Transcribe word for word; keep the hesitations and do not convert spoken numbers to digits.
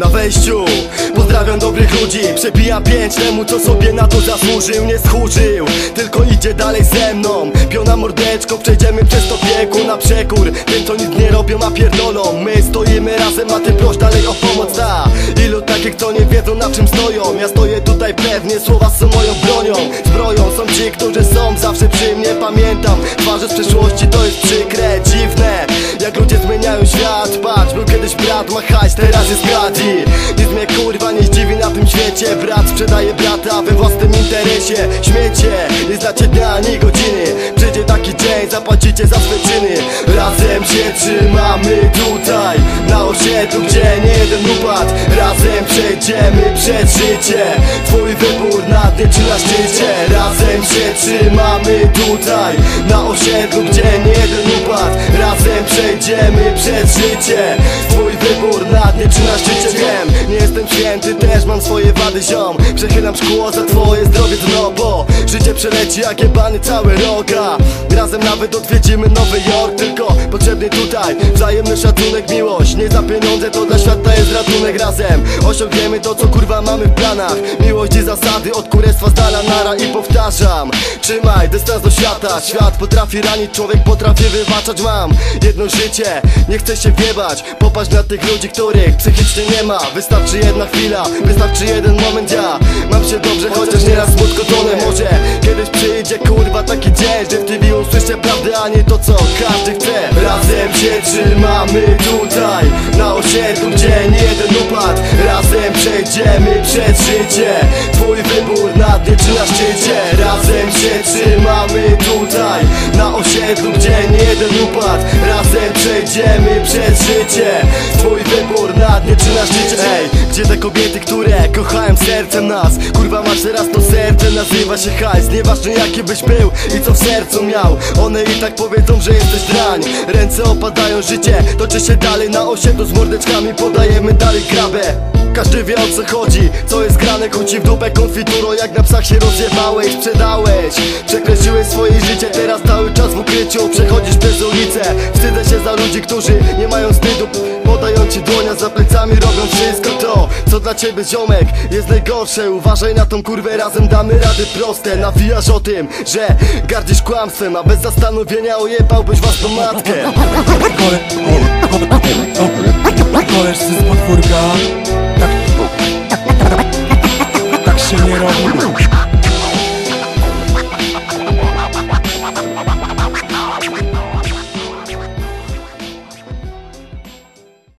na wejściu. Pozdrawiam dobrych ludzi, przebijam pięć temu, co sobie na to zasłużył. Nie schurzył, tylko idzie dalej ze mną. Piona mordeczko, przejdziemy przez to piekło na przekór tym, co nic nie robią, a pierdolą. My stoimy razem, a ty proś dalej o pomoc. Ta, ilu takich, co nie wiedzą, na czym stoją. Ja stoję tutaj pewnie, słowa są moją bronią. Zbroją są ci, którzy są zawsze przy mnie. Pamiętam twarze z przeszłości, to jest przykre, dziwne, jak ludzie zmieniają świat. Patrz, był kiedyś brat, ma hajs, teraz jest gadzi. Nic mnie kurwa nie zdziwi na tym świecie. Brat sprzedaje brata we własnym interesie. Śmiecie, nie znacie dnia ani godziny. Przyjdzie taki dzień, zapłacicie za swe czyny. Razem się trzymamy tutaj na osiedlu, gdzie nie jeden upadł. Razem przejdziemy przez życie. Twój wybór na dnie czy na szczycie. Razem się trzymamy tutaj na osiedlu, gdzie nie jeden upadł. Razem przejdziemy przez życie. Twój wybór na dnie czy na szczycie. Wiem, nie jestem święty, też mam swoje wady, ziom. Przechylam szkło za twoje zdrowie dno, bo życie przeleci jak jebany cały rok. A razem nawet odwiedzimy Nowy Jork. Tylko potrzebny tutaj wzajemny szacunek, miłość. Nie za pieniądze, to dla świata jest ratunek. Razem osiągniemy to, co kurwa mamy w planach. Miłość i zasady, od kurestwa z dala nara. I powtarzam, trzymaj dystans do świata. Świat potrafi ranić, człowiek potrafi wybaczać. Mam jedno życie, nie chcę się wiebać. Popatrz na tych ludzi, których psychicznie nie ma. Wystarczy jedna chwila, wystarczy jeden moment. Ja mam się dobrze, chociaż nieraz smutko tonę. Może kiedyś przyjdzie kurwa taki dzień, że w T V usłyszę prawdę, a nie to, co każdy chce. Razem się trzymamy tutaj na osiedlu, gdzie nie jeden upadł. Razem przejdziemy przez życie. Twój wybór na dnie czy na szczycie. Razem się trzymamy tutaj na osiedlu, gdzie nie jeden upadł. Razem przejdziemy przez życie. Twój wybór na dnie czy na szczycie. Ej, gdzie te kobiety, które kochają sercem nas? Kurwa, masz teraz to serce, nazywa się hajs. Nieważne jaki byś był i co w sercu miał, one i tak powiedzą, że jesteś drań. Ręce opadają, życie toczy się dalej na osiedlu. Z mordeczkami podajemy dalej grabę. Każdy wie, o co chodzi, co jest grane. Kuci w dupę konfituro, jak na psach się rozjebałeś. Sprzedałeś, przekreśliłeś swoje życie. Teraz cały czas w ukryciu przechodzisz przez ulicę. Wstydzę się za ludzi, którzy nie mają wstydu. Podają ci dłonia, za plecami robią wszystko to, co dla ciebie ziomek jest najgorsze. Uważaj na tą kurwę, razem damy rady proste. Nawijasz o tym, że gardzisz kłamstwem, a bez zastanowienia ojebałbyś własną matkę. Koleżcy z podwórka, tak, tak się nie robi.